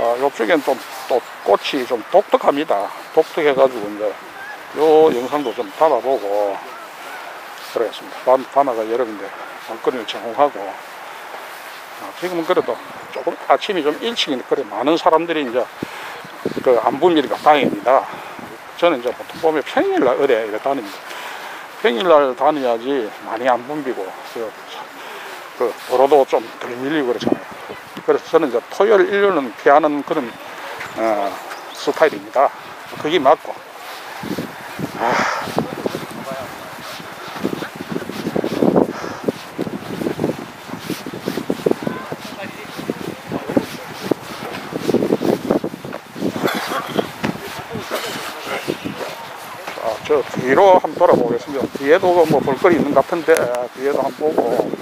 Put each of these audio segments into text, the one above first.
요쪽엔 또 꽃이 좀 독특합니다. 독특해가지고 이제 요 영상도 좀 담아보고 그러겠습니다. 바나가 여러 군데 볼거리를 제공하고, 지금은 그래도 조금 아침이 좀 일찍 그래 많은 사람들이 이제 그 안 붐비니까 다행입니다. 저는 이제 보통 보면 평일날 어디에 이래 다닙니다. 평일날 다녀야지 많이 안 붐비고 그 도로도 좀 덜 밀리고 그렇잖아요. 그래서 저는 이제 토요일 일요일은 피하는 그런 스타일입니다. 그게 맞고. 저 뒤로 한번 돌아보겠습니다. 뒤에도 뭐 볼거리 있는 것 같은데, 뒤에도 한번 보고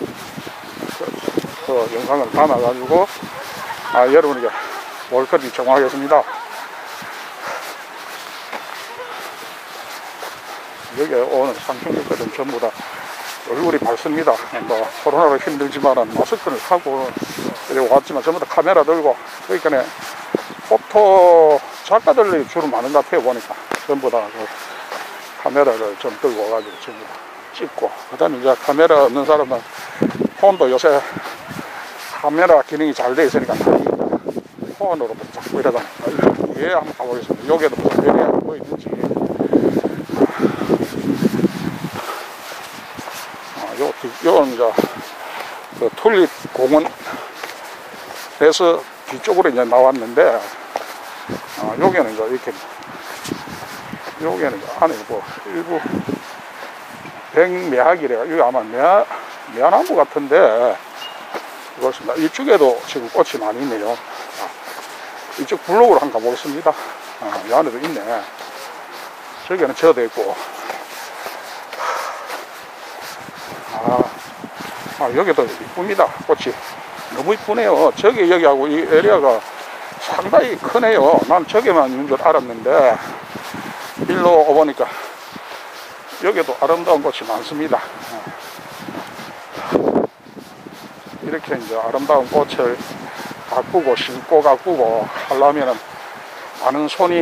그 영상을 담아가지고 여러분에게 볼거리 제공하겠습니다. 여기 오는 상승객들은 전부 다 얼굴이 밝습니다. 뭐 코로나로 힘들지만 마스크를 하고 왔지만 전부 다 카메라 들고, 그러니까 포토 작가들이 주로 많은 것 같아요. 보니까 전부 다 카메라를 좀 들고 와가지고 전부 다 찍고, 그 다음에 이제 카메라 없는 사람은 폰도 요새 카메라 기능이 잘 돼 있으니까 폰으로 자꾸 이러다가 예, 한번 가보겠습니다. 여기에도 무슨 별이 뭐 있는지. 요건 이제 그 튤립 공원에서 뒤쪽으로 이제 나왔는데, 여기는 이제 이렇게, 여기는 이제 안에 뭐 일부 백매학이래요. 이거 아마 매화나무 같은데, 그렇습니다. 이쪽에도 지금 꽃이 많이 있네요. 이쪽 블록으로 한번 가보겠습니다. 이 안에도 있네. 저기는 젖어 있고. 여기도 이쁩니다. 꽃이 너무 이쁘네요. 여기하고 이 에리아가 상당히 크네요. 난 저기만 있는 줄 알았는데 일로 오보니까 여기도 아름다운 꽃이 많습니다. 이렇게 이제 아름다운 꽃을 가꾸고 심고 가꾸고 하려면은 많은 손이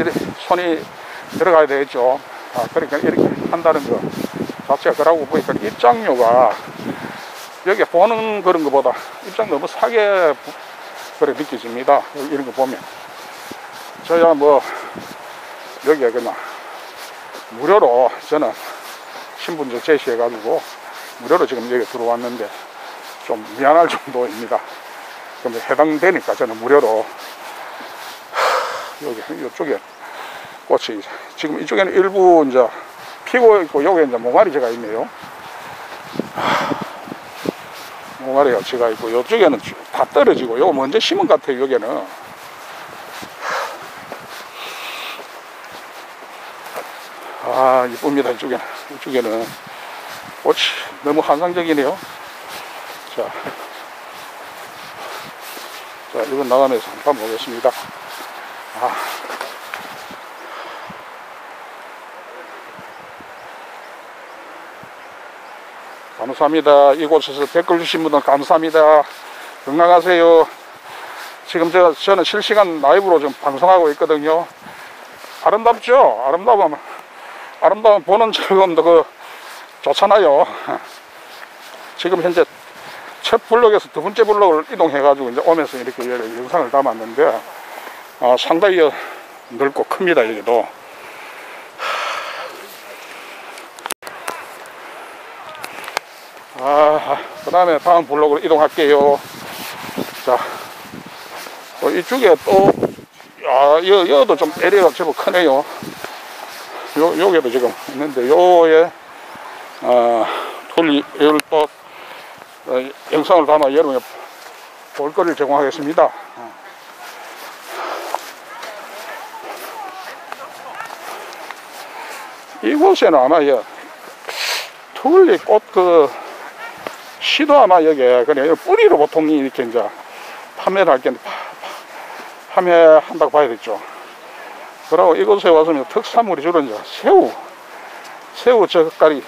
들어가야 되겠죠. 그러니까 이렇게 한다는 거 자체가, 그러고 보니까 입장료가 여기 보는 그런 것보다 입장 너무 싸게 그래 느껴집니다. 이런 거 보면 저야 뭐 여기에 그냥 무료로 저는 신분증 제시해 가지고 무료로 지금 여기 들어왔는데 좀 미안할 정도입니다. 그럼 해당되니까 저는 무료로 여기 이쪽에 꽃이 지금 이쪽에는 일부 이제 피고 있고, 여기 이제 몽아리제가 있네요. 몽아리가 제가 있고, 이쪽에는 다 떨어지고, 요거 먼저 심은 것 같아요. 여기는 이쁩니다. 이쪽에는 꽃이 너무 환상적이네요. 자, 이건 나가면서 한번 보겠습니다. 감사합니다. 이곳에서 댓글 주신 분들 감사합니다. 건강하세요. 지금 저는 실시간 라이브로 좀 방송하고 있거든요. 아름답죠? 아름다움 보는 즐거움도 좋잖아요. 지금 현재 첫 블록에서 두 번째 블록을 이동해가지고 이제 오면서 이렇게 영상을 담았는데, 상당히 넓고 큽니다. 여기도. 그 다음에 다음 블록으로 이동할게요. 자, 이쪽에 또, 여기도 좀 에리어가 제법 크네요. 여기도 지금 있는데, 요에, 툴리를 또, 영상을 담아 여러분의 볼거리를 제공하겠습니다. 이곳에는 아마, 툴리 꽃 시도 아마 여기에 그냥 뿌리로 보통 이렇게 이제 판매를 할 텐데 판매한다고 봐야겠죠. 그리고 이곳에 와서 특산물이 주로 이제 새우 젓갈이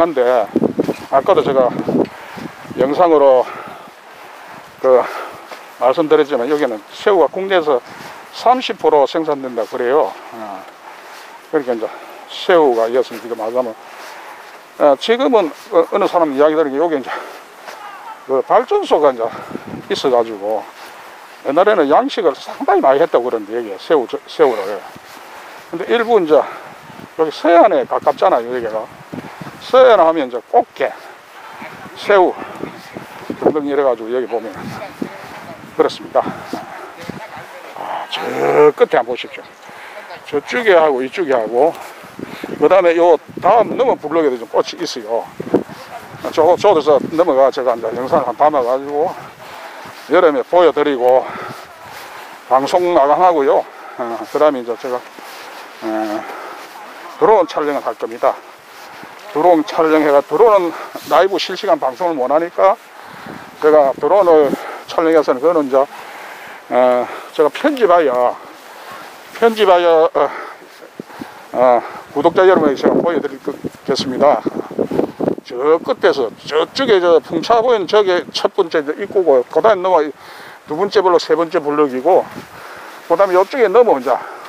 유명한데, 아까도 제가 영상으로 말씀드렸지만 여기는 새우가 국내에서 30% 생산된다 그래요. 그러니까 이제 새우가 이었으면 지금 말하자면 지금은 어느 사람 이야기 들으니 여기 이제 그 발전소가 이제 있어가지고 옛날에는 양식을 상당히 많이 했다고 그러는데 여기 새우를. 근데 일부 이제 여기 서해안에 가깝잖아요. 여기가 서해안 하면 이제 꽃게, 새우 등등 이래가지고 여기 보면 그렇습니다. 저 끝에 한번 보십시오. 저쪽에 하고 이쪽에 하고 그 다음에 요 다음 넘어 블록에도 좀 꽃이 있어요. 저도서 넘어가 제가 이제 영상을 한 담아가지고 여름에 보여드리고 방송 나가하고요. 그 다음에 이제 제가 드론 촬영을 할 겁니다. 드론 촬영해가 드론은 라이브 실시간 방송을 못하니까 제가 드론을 촬영해서는 그거는 이제 제가 편집하여 구독자 여러분에게 제가 보여드리겠습니다. 저 끝에서 저쪽에 저 풍차 보이는 저게 첫 번째 입구고 그 다음에 넘어 두 번째 블록 세 번째 블록이고 그 다음에 이쪽에 넘어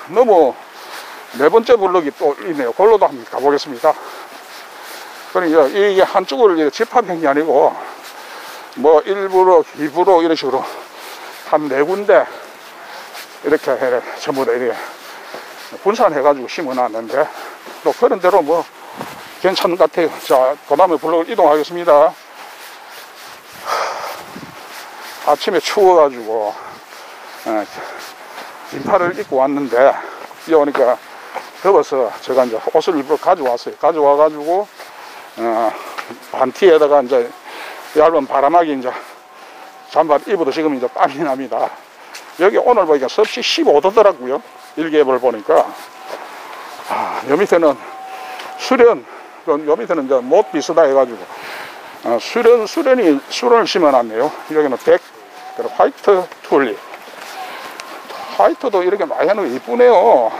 네 번째 블록이 또 있네요. 그걸로도 한번 가보겠습니다. 그러니까 이게 한쪽을 집합한 게 아니고 뭐 1부로 2부로 이런 식으로 한 네 군데 이렇게 전부 다 이렇게 분산해 가지고 심어 놨는데 또 그런 대로 뭐 괜찮은 것 같아요. 자, 그 다음에 블록을 이동하겠습니다. 아침에 추워가지고 긴팔을 입고 왔는데 비 오니까 더워서 제가 이제 옷을 일부러 가져왔어요. 가져와가지고 반티에다가 이제 얇은 바람막이 이제 잠바 입어도 지금 이제 땀이 납니다. 여기 오늘 보니까 섭씨 15도더라고요. 일기예보를 보니까. 요 밑에는 수련, 요 밑에는 이제 못 비슷하다 해가지고 수련을 심어놨네요. 여기는 백, 화이트 튤립. 화이트도 이렇게 많이 하는 거 이쁘네요.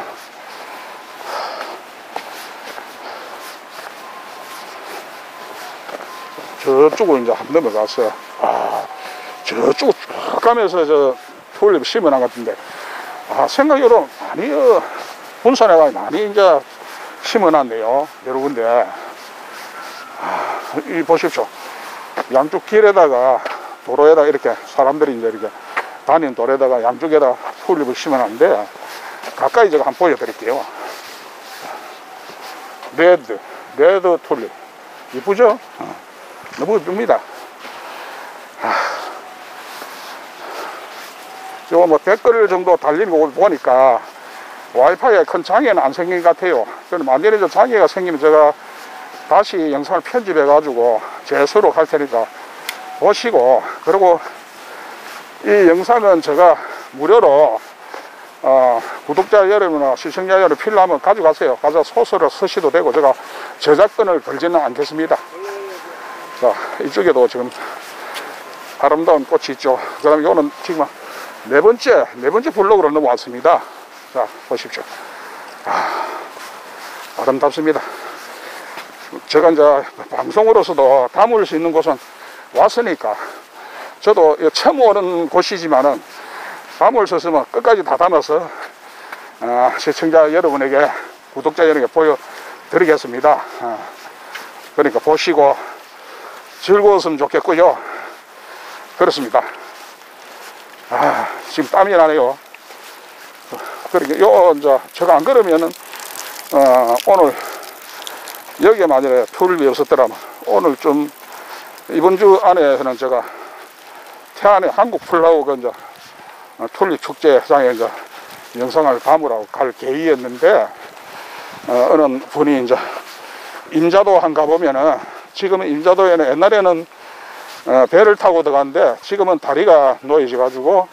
저쪽으로 이제 한번 넘어가서 저쪽 쭉 가면서 저 튤립 심어놓은 것 같은데 생각으로 많이 분산해가 많이 이제 심어놨네요. 여러 군데. 이 보십시오. 양쪽 길에다가 도로에다가 이렇게 사람들이 이제 이렇게 다니는 도로에다가 양쪽에다 튤립을 심어놨는데 가까이 제가 한번 보여드릴게요. 레드 튤립 이쁘죠? 너무 이쁩니다. 요 뭐 댓글 정도 달린 거 보니까 와이파이에 큰 장애는 안 생긴 것 같아요. 만약에 저 장애가 생기면 제가 다시 영상을 편집해 가지고 재수록 할 테니까 보시고, 그리고 이 영상은 제가 무료로 구독자 여러분이나 시청자 여러분 필요하면 가져가세요. 가서 소설을 쓰셔도 되고 제가 저작권을 걸지는 않겠습니다. 자, 이쪽에도 지금 아름다운 꽃이 있죠. 그 다음에 이거는 지금 네 번째 블록으로 넘어왔습니다. 자, 보십시오. 아름답습니다. 제가 이제 방송으로서도 담을 수 있는 곳은 왔으니까 저도 처음 오는 곳이지만은 담을 수 있으면 끝까지 다 담아서 시청자 여러분에게, 구독자 여러분에게 보여드리겠습니다. 그러니까 보시고 즐거웠으면 좋겠고요. 그렇습니다. 지금 땀이 나네요. 그러니까 이제 제가 안 그러면은 오늘 여기에 만약에 튤립이 없었더라면 오늘 좀 이번 주 안에는 제가 태안의 한국 플라워가 이제 튤립 축제장에 이제 영상을 담으라고 갈 계획이었는데 어느 분이 이제 임자도 한 가보면은, 지금은 임자도에는 옛날에는 배를 타고 들어갔는데 지금은 다리가 놓여져 가지고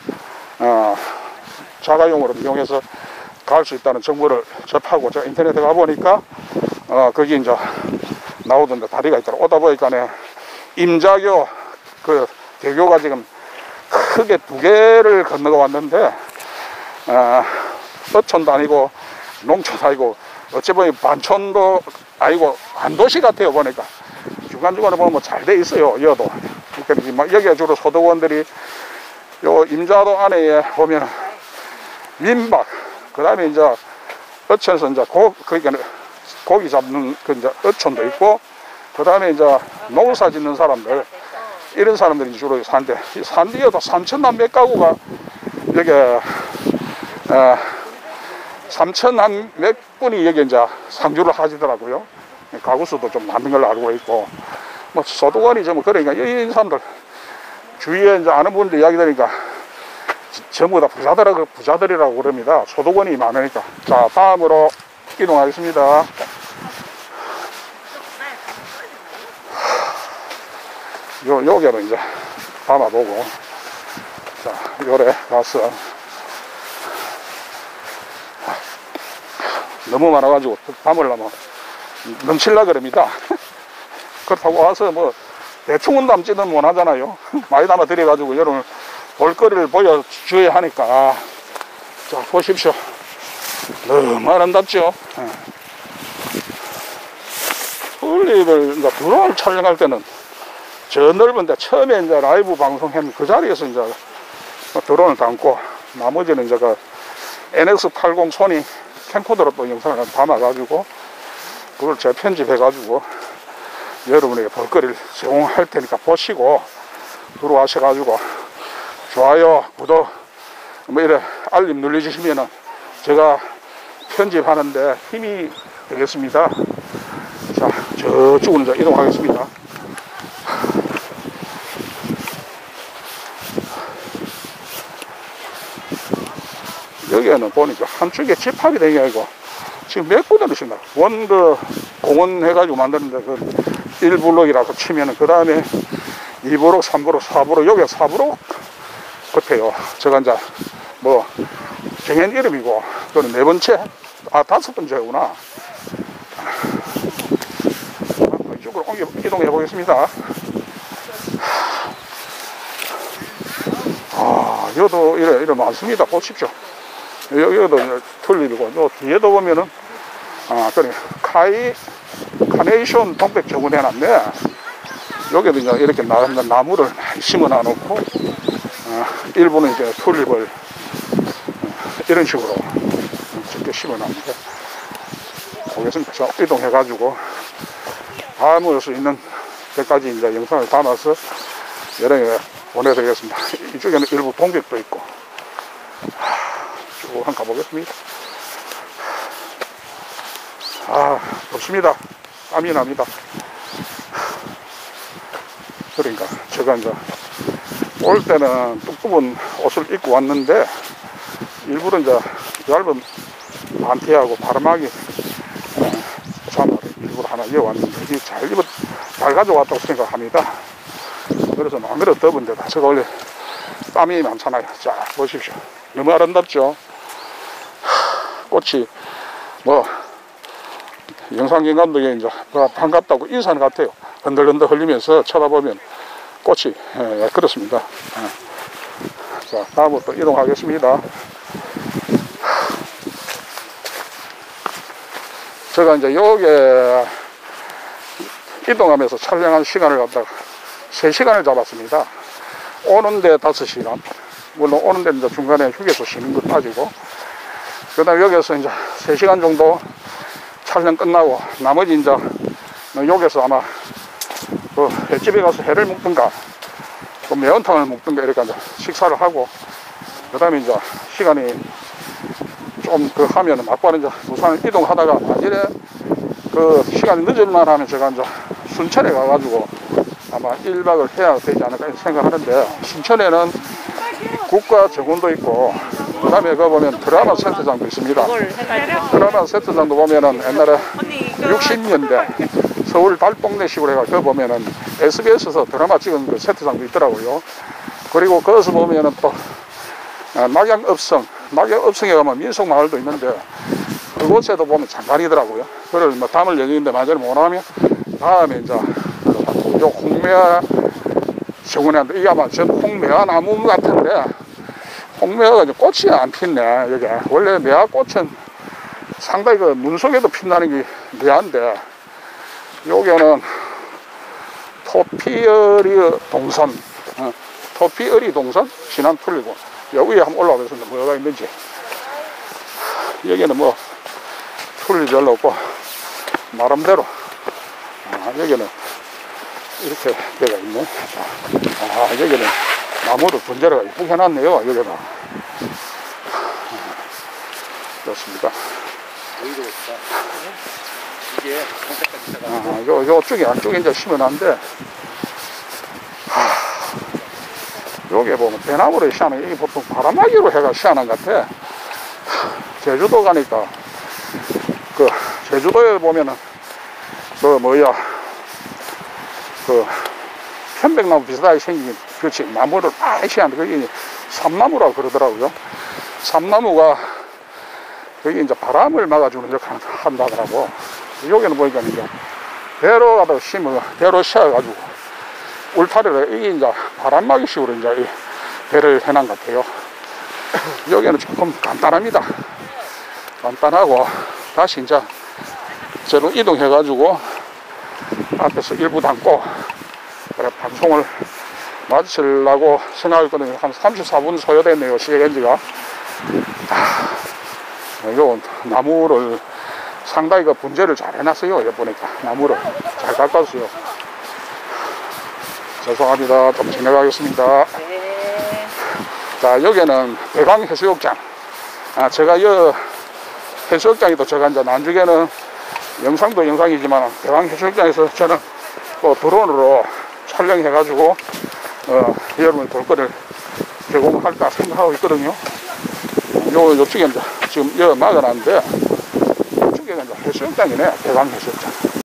자가용으로 이용해서 갈 수 있다는 정보를 접하고 제가 인터넷에 가보니까 거기 이제 나오던데 다리가 있더라. 오다 보니까 임자교 그 대교가 지금 크게 두 개를 건너가 왔는데 어촌도 아니고 농촌도 아니고 어찌 보면 반촌도 아니고 한도시 같아요. 보니까 중간중간에 보면 잘 돼 있어요. 여도. 그러니까 여기가 주로 소득원들이 요 임자도 안에 보면 민박, 그 다음에 이제 어촌에서 이제 그러니까 고기 잡는 그 이제 어촌도 있고, 그 다음에 이제 농사 짓는 사람들, 이런 사람들이 주로 사는데, 이 산디에도 3,000만 몇 가구가 여기 3,000한 몇 분이 여기 이제 상주를 하시더라고요. 가구 수도 좀 많은 걸로 알고 있고, 뭐 소득원이 좀 그러니까 이 사람들 주위에 이제 아는 분들 이야기 들으니까 전부 다 부자들이라고 그럽니다. 소득원이 많으니까. 자, 다음으로 이동하겠습니다. 여기로 이제 담아보고, 자, 요래 가서 너무 많아가지고 담으려면 넘칠라 그럽니다. 그렇다고 와서 뭐 대충은 담지는 못하잖아요. 많이 담아 드려가지고 여러분 볼거리를 보여줘야 하니까. 자, 보십시오. 너무 아름답죠. 튤립을 이제 드론을 촬영할 때는 저 넓은데 처음에 이제 라이브 방송한 그 자리에서 이제 드론을 담고, 나머지는 이제 그 NX80 소니 캠코더로 또 영상을 담아가지고 그걸 재편집해가지고 여러분에게 볼거리를 제공할 테니까 보시고 들어와셔가지고 좋아요, 구독, 뭐 이래 알림 눌러주시면은 제가 편집하는데 힘이 되겠습니다. 자, 저쪽으로 이제 이동하겠습니다. 여기에는 보니까 한쪽에 집합이 되게 아니고 지금 몇 군데로 신나. 원 그 공원 해가지고 만드는데 그 1블록이라고 치면은 그 다음에 2블록, 3블록, 4블록, 여기가 4블록 같아요. 제가 이제 뭐 정한 이름이고, 또는 네 번째, 다섯 번째구나. 이쪽으로 이동해 보겠습니다. 여기도 이래 많습니다. 보십시오. 여기도 튤립이고, 요 뒤에도 보면은, 그래, 카네이션 동백 저군 해놨네. 여기도 이제 이렇게 나무를 심어 놔놓고, 일부는 이제 튤립을 이런 식으로 적게 심어 놨는데, 보겠습니다. 자, 이동해가지고, 담을 수 있는 데까지 이제 영상을 담아서 여러분에게 보내드리겠습니다. 이쪽에는 일부 동백도 있고, 쭉 한번 가보겠습니다. 덥습니다. 땀이 납니다. 그러니까 제가 이제 올 때는 두꺼운 옷을 입고 왔는데, 일부러 이제 얇은 반티하고 바람막이 잠을 일부러 하나 이어왔는데, 잘 가져왔다고 생각합니다. 그래서 마음대로 더운데다 제가 원래 땀이 많잖아요. 자, 보십시오. 너무 아름답죠? 꽃이 뭐 영상경 감독이 이제 반갑다고 인사는 같아요. 흔들흔들 흘리면서 쳐다보면 꽃이 그렇습니다. 자, 다음으로 또 이동하겠습니다. 제가 이제 여기에 이동하면서 촬영한 시간을 갖다가 3시간을 잡았습니다. 오는데 5시간. 물론 오는데 이제 중간에 휴게소 쉬는 거 따지고, 그 다음에 여기서 이제 3시간 정도 촬영 끝나고, 나머지 이제 여기서 아마 그 횟집에 가서 회를 먹든가 또 매운탕을 먹든가 이렇게 이제 식사를 하고, 그 다음에 이제 시간이 좀 그 하면은 막바로 이제 부산 이동하다가 만일에 그 시간이 늦을만 하면 제가 이제 순천에 가가지고 아마 1박을 해야 되지 않을까 생각하는데, 순천에는 국가 정원도 있고, 그 다음에 그 보면 드라마 세트장도 있습니다. 드라마 세트장도 보면은 옛날에 60년대 서울 달동네식으로 해가지고 보면은 SBS에서 드라마 찍은 그 세트장도 있더라고요. 그리고 거기서 보면은 또 낙양읍성에 가면 민속마을도 있는데, 그곳에도 보면 장관이더라고요. 그걸 뭐 담을 얘기인데 만약에 못하면 다음에 이제 요 홍매화 정원에 한데, 이게 아마 전 홍매화 나무 같은데, 홍매화가 이제 꽃이 안 핀네. 여기 원래 매화꽃은 상당히 그 문 속에도 핀다는 게 매화인데, 여기는 토피어리 동선, 토피어리 동선 신안 풀리고 여기에 한번 올라가서 뭐가 있는지. 여기는 뭐 풀리 별로 없고 나름대로 여기는 이렇게 데가 있네. 여기는 나무를 분재를 이쁘게 해놨네요. 여기가 그렇습니다. 이게 요쪽에 안쪽에 이제 심어놨는데 여기 보면 대나무를 시하는 이게 보통 바람막이로 해가 시하는 것 같아. 제주도 가니까 그 제주도에 보면은 그 편백나무 비슷하게 생긴 그렇지 나무를 많이 시하는데 그게 삼나무라고 그러더라고요. 삼나무가 그게 이제 바람을 막아주는 역할을 한다더라고. 여기는 보니까 이제 배로 가다가 배로 씌워가지고 울타리를 이게 이제 바람막이 식으로 이제 배를 해놓은 것 같아요. 여기는 조금 간단합니다. 간단하고 다시 이제 저로 이동해가지고 앞에서 일부 담고 그래 방송을 마치려고 생각했거든요. 한 34분 소요됐네요. 시간지가. 요 나무를 상당히 그 분재를 잘 해놨어요. 여기 보니까 나무를 잘 깎았어요. 죄송합니다. 좀 진행하겠습니다. 네. 자, 여기는 대광해수욕장. 제가 이 해수욕장에도 제가 이제 나중에는 영상도 영상이지만 대광해수욕장에서 저는 또 드론으로 촬영해가지고 여러분 볼거리를 제공할까 생각하고 있거든요. 요쪽에 이제 지금 여기 막아놨는데 이쪽에 이제 해수욕장이네. 대광해수욕장.